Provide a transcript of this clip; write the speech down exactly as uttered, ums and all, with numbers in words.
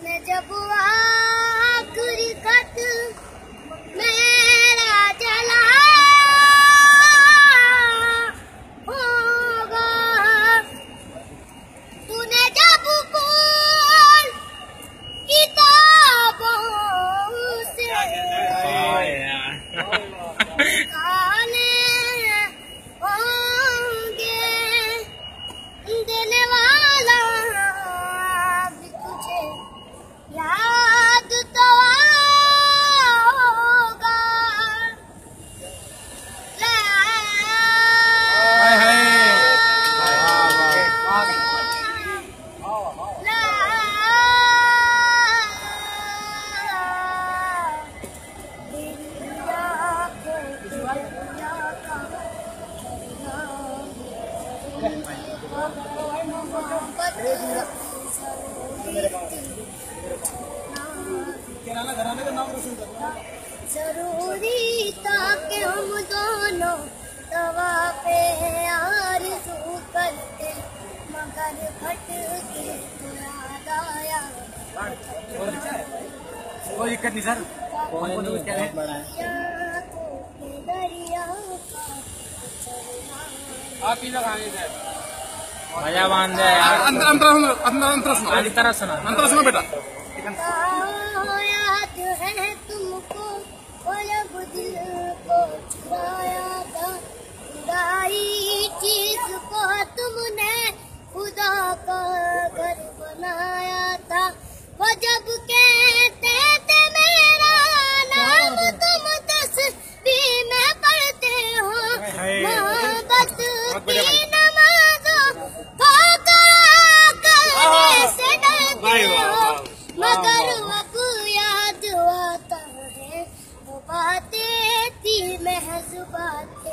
मैं जब आखिरी खत मेरा चला होगा, तूने जब बोल किताबों से निकाले होंगे, देने वाला भी तुझे याद तो होगा। ला ला दुनिया को दुनिया का जरूरी था कि हम दोनों दवा पे आरज़ू करते, मगर भटके तो याद आया। कोई दिक्कत नहीं सर, दरिया आप ही लोग आगे सर मजा बांध दे अंदर अंदर अंदर अंदर सुना आधी तरह सुना अंदर सुना बेटा। याद है तुमको वो जब दिल को चुराया था, चुराई चीज को तुमने खुदा का घर बनाया था। वो जब कहते थे मेरा नाम तुम तस्बीह में पढ़ते हो, मोहब्बत की नमाज़ों को करने से डरते हो, मगर अब याद आता है वो बातें थी महज़ बात।